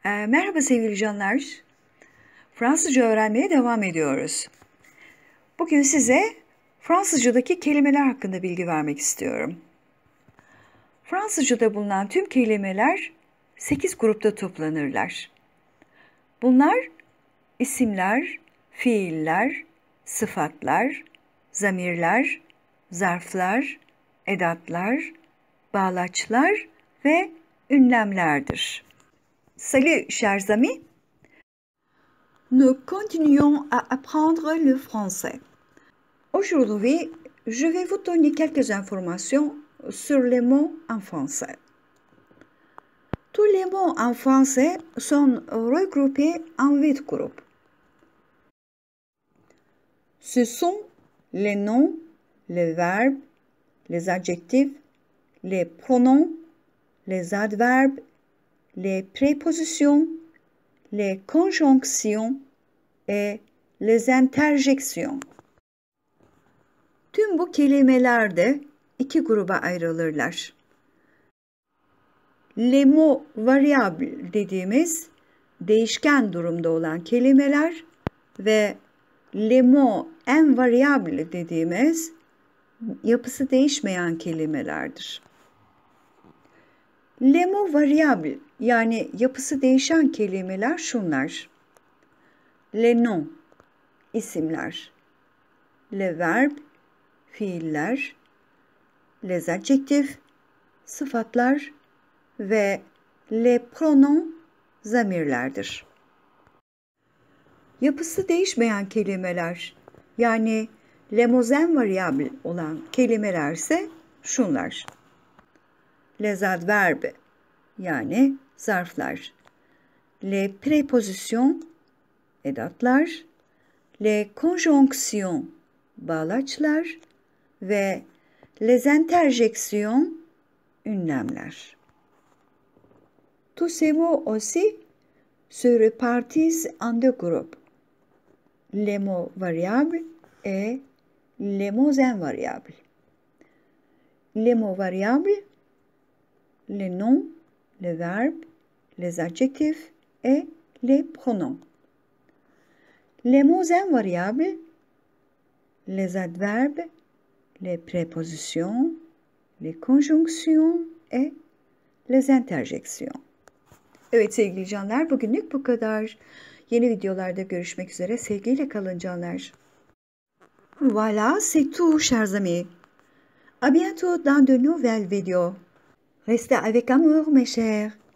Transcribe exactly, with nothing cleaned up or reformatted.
E, merhaba sevgili canlar. Fransızca öğrenmeye devam ediyoruz. Bugün size Fransızcadaki kelimeler hakkında bilgi vermek istiyorum. Fransızcada bulunan tüm kelimeler sekiz grupta toplanırlar. Bunlar isimler, fiiller, sıfatlar, zamirler, zarflar, edatlar, bağlaçlar ve ünlemlerdir. Salut chers amis! Nous continuons à apprendre le français. Aujourd'hui, je vais vous donner quelques informations sur les mots en français. Tous les mots en français sont regroupés en huit groupes. Ce sont les noms, les verbes, les adjectifs, les pronoms, les adverbes, les prépositions, les conjonctions et les interjections. Tüm bu kelimeler de iki gruba ayrılırlar. Les mots variables dediğimiz değişken durumda olan kelimeler ve les mots invariables dediğimiz yapısı değişmeyen kelimelerdir. Les mots variables yani yapısı değişen kelimeler şunlar: les noms, isimler, les verbes, fiiller, les adjectifs, sıfatlar ve les pronoms, zamirlerdir. Yapısı değişmeyen kelimeler yani les mots invariables olan kelimeler ise şunlar: les adverbes yani zarflar, les prépositions, edatlar, les conjonctions, bağlaçlar ve les interjections, ünlemler. Tous ces mots aussi se répartissent en deux groupes, les mots variables et les mots invariables. Les mots variables, les noms, les verbes, les adjectifs et les pronoms. Les mots invariables, les adverbes, les prépositions, les conjonctions et les interjections. Evet sevgili canlar, bugünlük bu kadar. Yeni videolarda görüşmek üzere. Sevgiyle kalın canlar. Voilà, c'est tout chers amis. À bientôt dans de nouvelles vidéos. Restez avec amour mes chers.